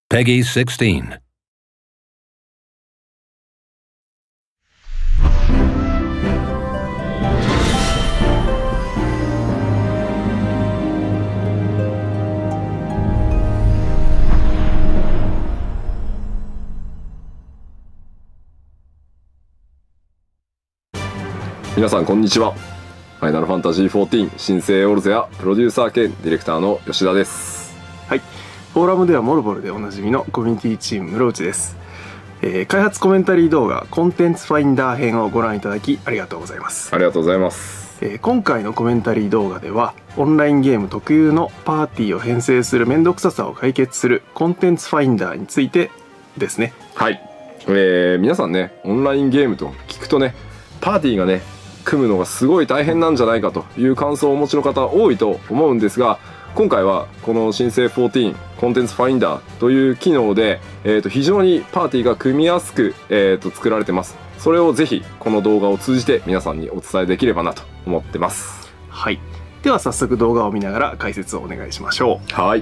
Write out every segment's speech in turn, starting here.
Peggy 16. 皆さんこんにちは。ファイナルファンタジー14新生オルゼアプロデューサー兼ディレクターの吉田です。 はい、フォーラムではモルボルでおなじみのコミュニティチーム室内です。開発コメンタリー動画コンテンツファインダー編をご覧いただきありがとうございます。 ありがとうございます。 今回のコメンタリー動画ではオンラインゲーム特有のパーティーを編成する面倒くささを解決するコンテンツファインダーについてですね。 はい、皆さんね、オンラインゲームと聞くとね、パーティーがね組むのがすごい大変なんじゃないかという感想をお持ちの方多いと思うんですが、今回はこの新生14コンテンツファインダーという機能で、非常にパーティーが組みやすく、作られてます。それをぜひこの動画を通じて皆さんにお伝えできればなと思ってます。 はい、では早速動画を見ながら解説をお願いしましょう。 はい。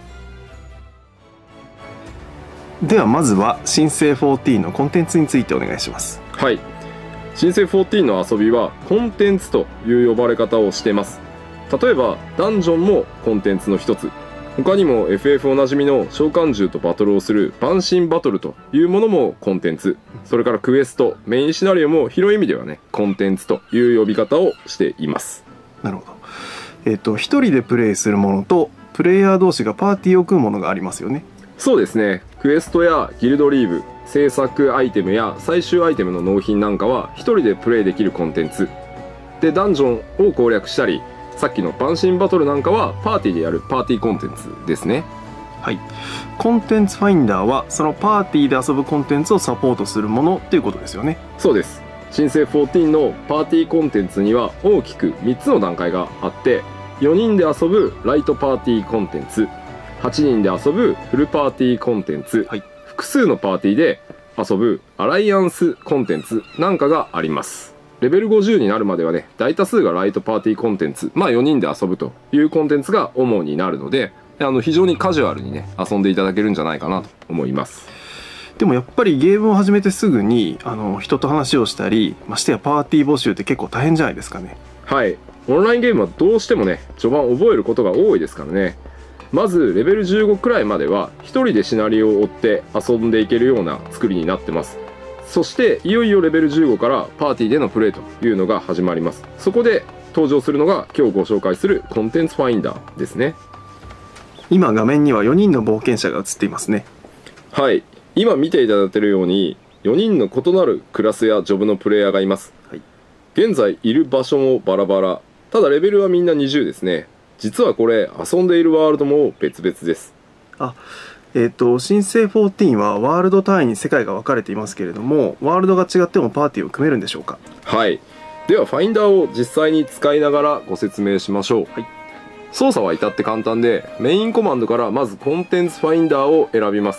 ではまずは新生14のコンテンツについてお願いします。 はい、新生14の遊びはコンテンツという呼ばれ方をしています。例えばダンジョンもコンテンツの一つ、他にも FF おなじみの召喚獣とバトルをする万神バトルというものもコンテンツ、それからクエスト、メインシナリオも広い意味ではねコンテンツという呼び方をしています。 なるほど。一人でプレイするものとプレイヤー同士がパーティーを組むものがありますよね。 そうですね。クエストやギルドリーブ、制作アイテムや最終アイテムの納品なんかは一人でプレイできるコンテンツで、ダンジョンを攻略したり、さっきの万神バトルなんかはパーティーでやるパーティーコンテンツですね。 はい、コンテンツファインダーはそのパーティーで遊ぶコンテンツをサポートするものということですよね。 そうです。新生14のパーティーコンテンツには大きく3つの段階があって、4人で遊ぶライトパーティーコンテンツ、8人で遊ぶフルパーティーコンテンツ、はい、複数のパーティーで遊ぶアライアンスコンテンツなんかがあります。レベル50になるまではね、大多数がライトパーティーコンテンツ、4人で遊ぶというコンテンツが主になるので、非常にカジュアルにね遊んでいただけるんじゃないかなと思います。 でもやっぱりゲームを始めてすぐに人と話をしたり、ましてやパーティー募集って結構大変じゃないですかね。 はい、オンラインゲームはどうしてもね序盤覚えることが多いですからね。まずレベル15くらいまでは一人でシナリオを追って遊んでいけるような作りになってます。そしていよいよレベル15からパーティーでのプレイというのが始まります。そこで登場するのが今日ご紹介するコンテンツファインダーですね。 今画面には4人の冒険者が映っていますね。 はい、今見ていただいているように4人の異なるクラスやジョブのプレイヤーがいます。はい、現在いる場所もバラバラ、ただレベルはみんな20ですね。実はこれ遊んでいるワールドも別々です。 新生14はワールド単位に世界が分かれていますけれども、ワールドが違ってもパーティーを組めるんでしょうか。 はい、ではファインダーを実際に使いながらご説明しましょう。はい、操作は至って簡単で、メインコマンドからまずコンテンツファインダーを選びます。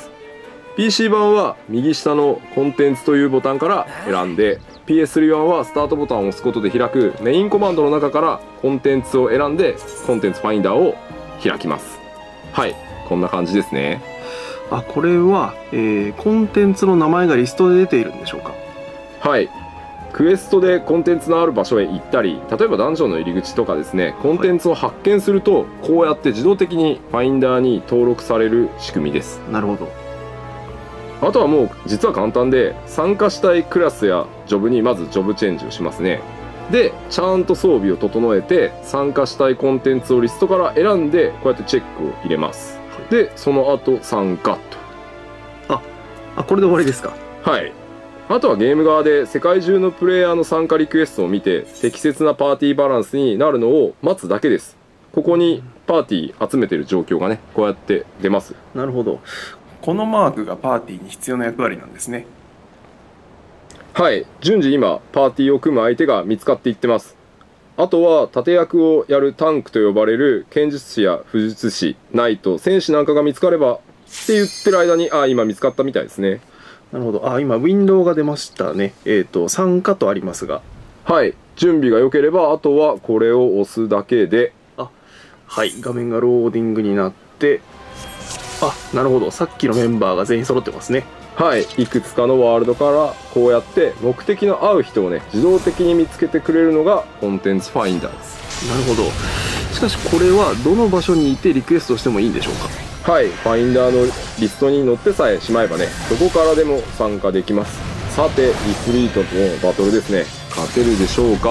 PC 版は右下のコンテンツというボタンから選んで、 PS3 版はスタートボタンを押すことで開くメインコマンドの中からコンテンツを選んでコンテンツファインダーを開きます。はい、こんな感じですね。 これは、コンテンツの名前がリストで出ているんでしょうか。 はい、クエストでコンテンツのある場所へ行ったり、例えばダンジョンの入り口とかですね、コンテンツを発見するとこうやって自動的にファインダーに登録される仕組みです。 なるほど。 あとはもう実は簡単で、参加したいクラスやジョブにまずジョブチェンジをしますね。でちゃんと装備を整えて参加したいコンテンツをリストから選んでこうやってチェックを入れます。でその後参加と。 これで終わりですか。 はい、あとはゲーム側で世界中のプレイヤーの参加リクエストを見て適切なパーティーバランスになるのを待つだけです。ここにパーティー集めてる状況がねこうやって出ます。 なるほど。このマークがパーティーに必要な役割なんですね。 はい、順次今パーティーを組む相手が見つかっていってます。あとは盾役をやるタンクと呼ばれる剣術師や武術師、ナイト、戦士なんかが見つかればって言ってる間に今見つかったみたいですね。 なるほど。今ウィンドウが出ましたね。参加とありますが、 はい、準備が良ければあとはこれを押すだけで、 はい、画面がローディングになってあ、なるほど。さっきのメンバーが全員揃ってますね。 はい、いくつかのワールドからこうやって目的の合う人をね自動的に見つけてくれるのがコンテンツファインダーです。 なるほど。しかしこれはどの場所にいてリクエストしてもいいんでしょうか？ はい、ファインダーのリストに載ってさえしまえばねどこからでも参加できます。さてイフリートとのバトルですね。勝てるでしょうか？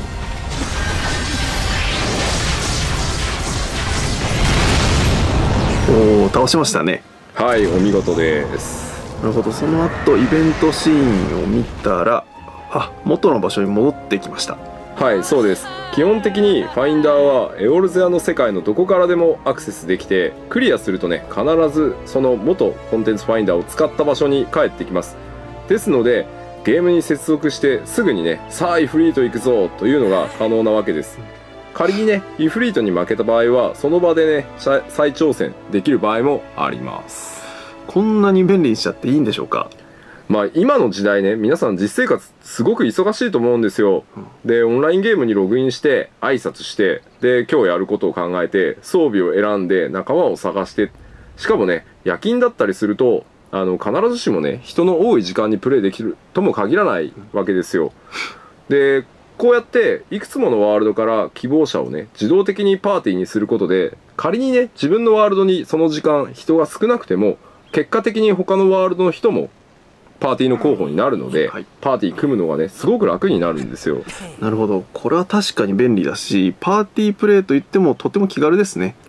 おお、倒しましたね。 はい、お見事です。 なるほど。その後イベントシーンを見たら、あ、元の場所に戻ってきました。 はい、そうです。基本的にファインダーはエオルゼアの世界のどこからでもアクセスできて、クリアするとね必ずその元コンテンツファインダーを使った場所に帰ってきます。ですのでゲームに接続してすぐにねさあイフリート行くぞというのが可能なわけです。仮にねイフリートに負けた場合はその場でね再挑戦できる場合もあります。 こんなに便利にしちゃっていいんでしょうか？ まあ今の時代ね皆さん実生活すごく忙しいと思うんですよ。でオンラインゲームにログインして挨拶してで今日やることを考えて装備を選んで仲間を探して、しかもね夜勤だったりすると必ずしもね人の多い時間にプレイできるとも限らないわけですよ。でこうやっていくつものワールドから希望者をね自動的にパーティーにすることで、仮にね自分のワールドにその時間人が少なくても結果的に他のワールドの人もパーティーの候補になるので、 はい、 パーティー組むのがねすごく楽になるんですよ。 なるほど。これは確かに便利だし、パーティープレイといってもとても気軽ですね。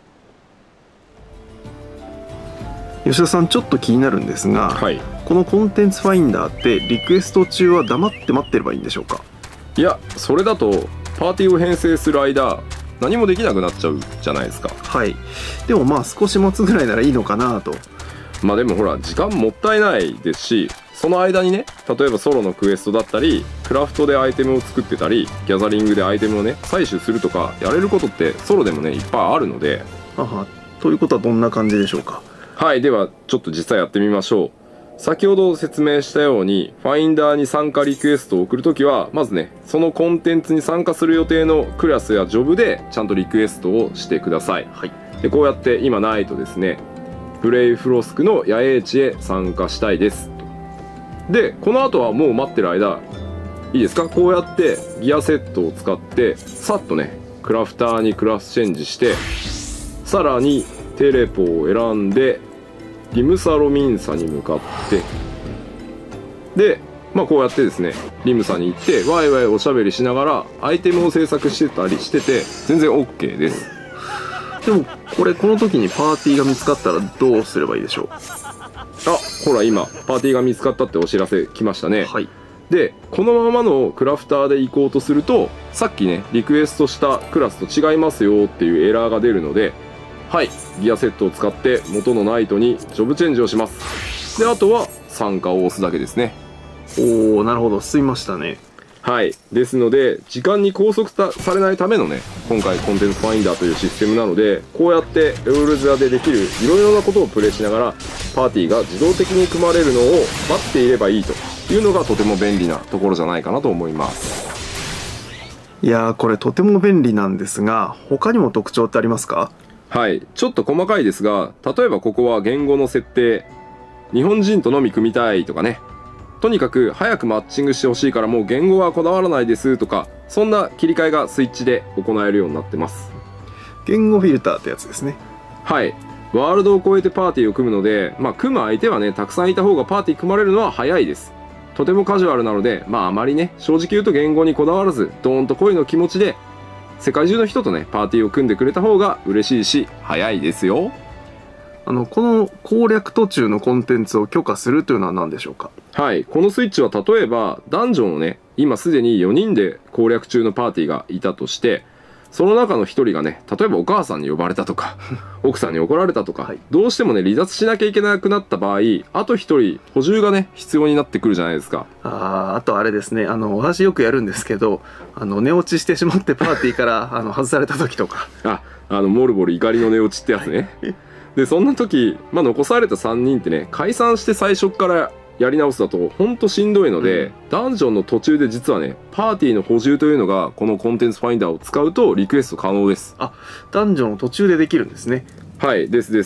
吉田さん、ちょっと気になるんですが、 はい、 このコンテンツファインダーってリクエスト中は黙って待ってればいいんでしょうか？ いや、それだとパーティーを編成する間何もできなくなっちゃうじゃないですか。 はい。でもまあ少し待つぐらいならいいのかなと。 まあでもほら時間もったいないですし、その間にね例えばソロのクエストだったりクラフトでアイテムを作ってたりギャザリングでアイテムをね採取するとかやれることってソロでもねいっぱいあるので。 ということはどんな感じでしょうか？ はい、ではちょっと実際やってみましょう。先ほど説明したようにファインダーに参加リクエストを送るときはまずねそのコンテンツに参加する予定のクラスやジョブでちゃんとリクエストをしてください。 はい。 でこうやって今ないとですねブレイフロスクの野営地へ参加したいですと。でこの後はもう待ってる間いいですか、こうやってギアセットを使ってさっとねクラフターにクラスチェンジして、さらにテレポを選んでリムサロミンサに向かって、でまあこうやってですねリムサに行ってワイワイおしゃべりしながらアイテムを制作してたりしてて全然 OK です。 でもこの時にパーティーが見つかったらどうすればいいでしょう？ あ、ほら今パーティーが見つかったってお知らせ来ましたね。 はい。 でこのままのクラフターで行こうとするとさっきねリクエストしたクラスと違いますよっていうエラーが出るので、はいギアセットを使って元のナイトにジョブチェンジをします。であとは参加を押すだけですね。 おお、なるほど、進みましたね。 はい、ですので時間に拘束されないためのね今回コンテンツファインダーというシステムなので、こうやってエオルゼアでできるいろいろなことをプレイしながらパーティーが自動的に組まれるのを待っていればいいというのがとても便利なところじゃないかなと思います。 いやー、これとても便利なんですが、他にも特徴ってありますか？ はい、ちょっと細かいですが、例えばここは言語の設定、日本人とのみ組みたいとかね、とにかく早くマッチングしてほしいからもう言語はこだわらないですとか、そんな切り替えがスイッチで行えるようになってます。 言語フィルターってやつですね。 はい、ワールドを超えてパーティーを組むので、組む相手はねたくさんいた方がパーティー組まれるのは早いです。とてもカジュアルなので、あまりね正直言うと言語にこだわらずドーンと恋の気持ちで世界中の人とねパーティーを組んでくれた方が嬉しいし早いですよ。 この攻略途中のコンテンツを許可するというのは何でしょうか？ はい、このスイッチは例えばダンジョンをね今すでに4人で攻略中のパーティーがいたとして、その中の1人がね例えばお母さんに呼ばれたとか奥さんに怒られたとか、はい、どうしてもね離脱しなきゃいけなくなった場合、あと1人補充がね必要になってくるじゃないですか。 あとあれですね、私よくやるんですけど、寝落ちしてしまってパーティーから外された時とかモルボル怒りの寝落ちってやつねでそんな時、残された3人ってね解散して最初からやり直すだとほんとしんどいので、ダンジョンの途中で実はねパーティーの補充というのがこのコンテンツファインダーを使うとリクエスト可能です。 ダンジョンの途中でできるんですね。 はい、です。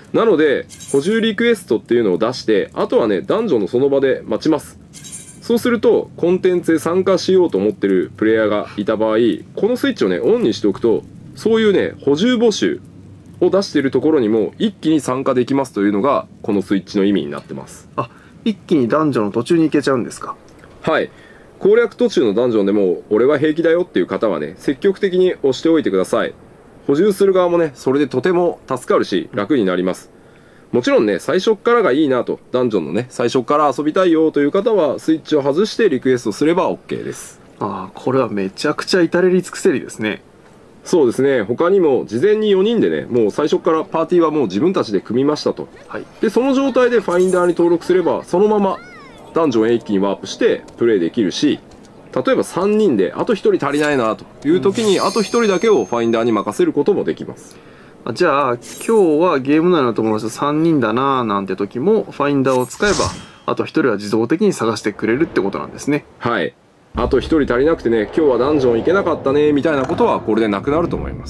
なので補充リクエストっていうのを出して、あとはねダンジョンのその場で待ちます。そうするとコンテンツで参加しようと思ってるプレイヤーがいた場合、このスイッチをねオンにしておくと、そういうね補充募集を出しているところにも一気に参加できますというのがこのスイッチの意味になってます。 あ、一気にダンジョンの途中に行けちゃうんですか？ はい、攻略途中のダンジョンでも俺は平気だよっていう方はね積極的に押しておいてください。補充する側もねそれでとても助かるし楽になります。もちろんね最初からがいいなと、ダンジョンのね最初から遊びたいよという方はスイッチを外してリクエストすれば OK です。 ああ、これはめちゃくちゃ至れり尽くせりですね。 そうですね、他にも事前に4人でねもう最初からパーティーはもう自分たちで組みましたと、 はい、 でその状態でファインダーに登録すればそのままダンジョンへ一気にワープしてプレイできるし、例えば3人であと1人足りないなという時に、あと1人だけをファインダーに任せることもできます。 じゃあ今日はゲーム内の友達と3人だなーなんて時もファインダーを使えばあと1人は自動的に探してくれるってことなんですね。 はい、あと1人足りなくてね今日はダンジョン行けなかったねみたいなことはこれでなくなると思います。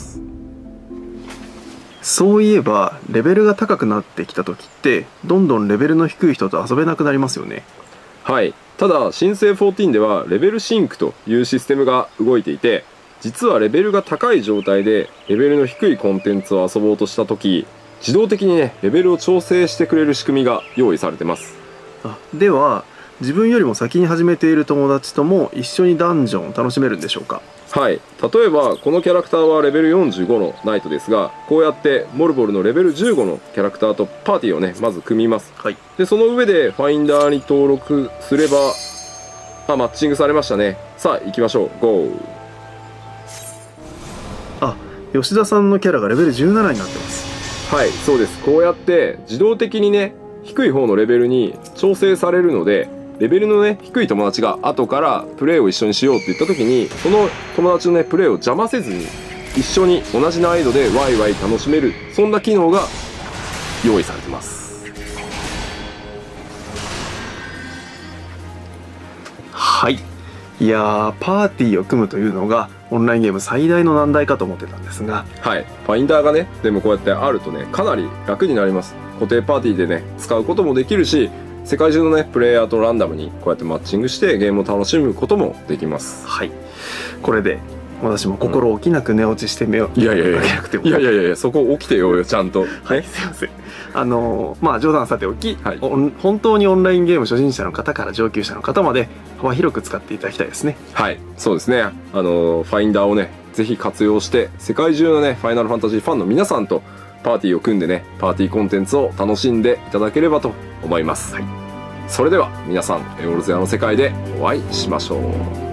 そういえばレベルが高くなってきた時ってどんどんレベルの低い人と遊べなくなりますよね。 はい、ただ新生14ではレベルシンクというシステムが動いていて、実はレベルが高い状態でレベルの低いコンテンツを遊ぼうとした時、自動的にねレベルを調整してくれる仕組みが用意されてます。 では自分よりも先に始めている友達とも一緒にダンジョンを楽しめるんでしょうか？ はい、例えばこのキャラクターはレベル45のナイトですが、こうやってモルボルのレベル15のキャラクターとパーティーをねまず組みます。 はい、 でその上でファインダーに登録すれば、マッチングされましたね。さあ行きましょう、ゴー。 吉田さんのキャラがレベル17になってます。 はい、そうです。こうやって自動的にね低い方のレベルに調整されるので、レベルのね低い友達が後からプレイを一緒にしようって言った時に、その友達のねプレイを邪魔せずに一緒に同じ難易度でワイワイ楽しめる、そんな機能が用意されてます。 はい、いやーパーティーを組むというのがオンラインゲーム最大の難題かと思ってたんですが、 はい、ファインダーがねでもこうやってあるとねかなり楽になります。固定パーティーでね使うこともできるし、世界中のねプレイヤーとランダムにこうやってマッチングしてゲームを楽しむこともできます。 はい、これで私も心置きなく寝落ちして目をいやいやいや開けなくても、 いやいやいやそこ起きてよちゃんと。 はい、すいません。冗談さておき、 はい、 本当にオンラインゲーム初心者の方から上級者の方まで幅広く使っていただきたいですね。 はい、そうですね。ファインダーをねぜひ活用して世界中のねファイナルファンタジーファンの皆さんとパーティーを組んでねパーティーコンテンツを楽しんでいただければと思います。はい、それでは皆さんオルゼアの世界でお会いしましょう。